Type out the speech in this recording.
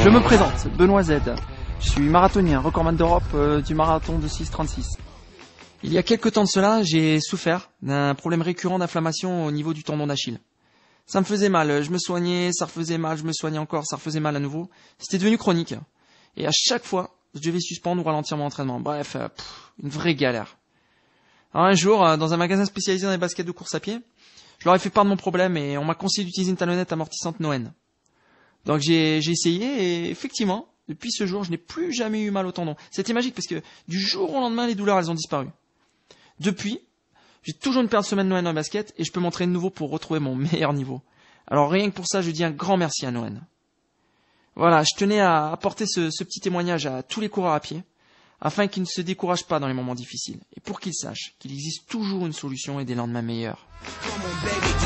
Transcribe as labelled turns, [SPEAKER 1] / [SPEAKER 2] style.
[SPEAKER 1] Je me présente, Benoît Z. Je suis marathonien, recordman d'Europe du marathon de 6,36. Il y a quelques temps de cela, j'ai souffert d'un problème récurrent d'inflammation au niveau du tendon d'Achille. Ça me faisait mal, je me soignais, ça refaisait mal, je me soignais encore, ça refaisait mal à nouveau. C'était devenu chronique. Et à chaque fois, je devais suspendre ou ralentir mon entraînement. Bref, une vraie galère. Alors un jour, dans un magasin spécialisé dans les baskets de course à pied, je leur ai fait part de mon problème et on m'a conseillé d'utiliser une talonnette amortissante Noen. Donc j'ai essayé et effectivement, depuis ce jour, je n'ai plus jamais eu mal au tendon. C'était magique parce que du jour au lendemain, les douleurs, elles ont disparu. Depuis, j'ai toujours une paire de semelles Noen en basket et je peux m'entraîner de nouveau pour retrouver mon meilleur niveau. Alors rien que pour ça, je dis un grand merci à Noen. Voilà, je tenais à apporter ce petit témoignage à tous les coureurs à pied, afin qu'ils ne se découragent pas dans les moments difficiles, et pour qu'ils sachent qu'il existe toujours une solution et des lendemains meilleurs.